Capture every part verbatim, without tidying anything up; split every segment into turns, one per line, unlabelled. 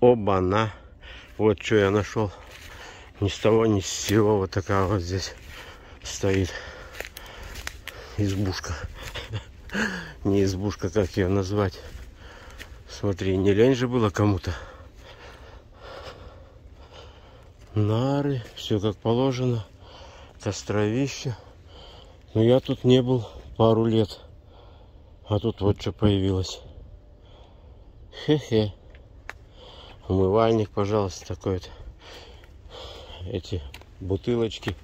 Оба-на. Вот что я нашел. Ни с того, ни с сего. Вот такая вот здесь стоит избушка. Не избушка, как ее назвать. Смотри, не лень же было кому-то. Нары, все как положено. Костровище. Но я тут не был пару лет. А тут вот что появилось. Хе-хе. Умывальник, пожалуйста, такой-то. Эти бутылочки.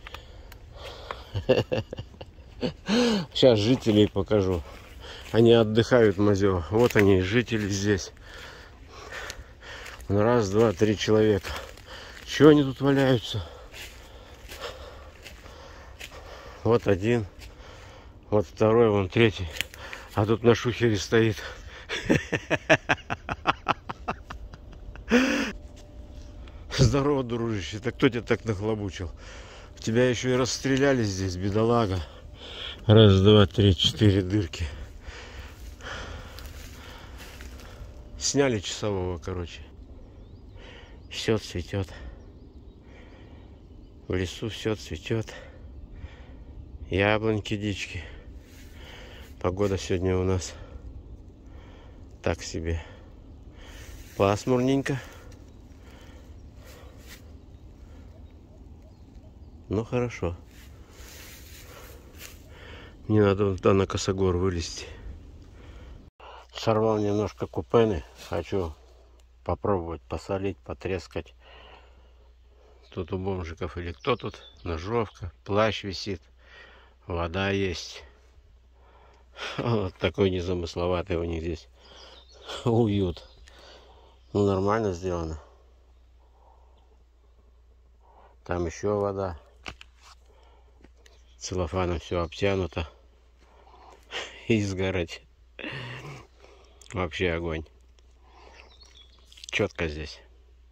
Сейчас жителей покажу. Они отдыхают, мазё. Вот они, жители здесь. Раз, два, три человека. Чего они тут валяются? Вот один. Вот второй, вон третий. А тут на шухере стоит. Здорово, дружище. Так кто тебя так нахлобучил? Тебя еще и расстреляли здесь, бедолага. Раз, два, три, четыре дырки. Сняли часового, короче. Все цветет. В лесу все цветет. Яблоньки, дички. Погода сегодня у нас так себе. Пасмурненько. Ну хорошо. Мне надо туда на косогор вылезти. Сорвал немножко купены. Хочу попробовать посолить, потрескать. Тут у бомжиков или кто тут? Ножовка, плащ висит. Вода есть. Вот такой незамысловатый у них здесь уют. Ну, нормально сделано. Там еще вода. Целлофаном все обтянуто. Изгородь. Вообще огонь. Четко здесь.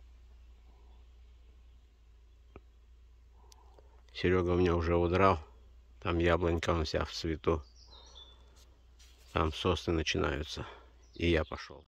Серега у меня уже удрал. Там яблонька он вся в цвету. Там сосны начинаются. И я пошел.